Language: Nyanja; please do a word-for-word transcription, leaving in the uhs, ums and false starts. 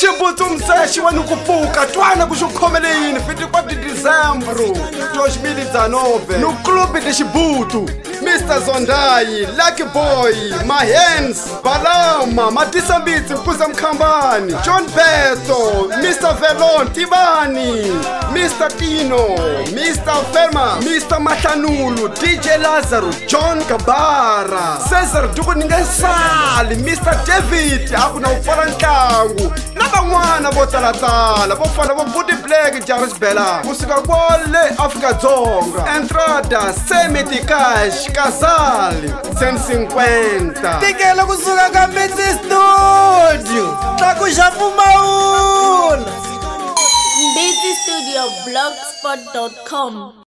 Chibutu mseshi wanukupuka twana kushukomeleni fiti kwa di Dezembro dois mil e dezenove no clube de Chibutu. Mister Zondai, Lucky Boy, Mahens, Balama, Matisa Mbitsi, Mkuza Mkambani, John Beto, Mister Velon, Tibani, Mister Tino, Mister Ferma, Mister Matanulu, D J Lazaro, John Kabara, Cesar Dukuningesali, Mister David, Akuna Ufala Ntangu, Nabangwana Botalatala, Bofana Bobudi Black, Jaris Bella, Musika Wole, Africa Zonga, Entrada, Semiti Cash, Casale, cento e cinquenta. Tikela kusuka Kambitsi Studio. Taku Jafumaula. Mbitsi Studio blogspot dot com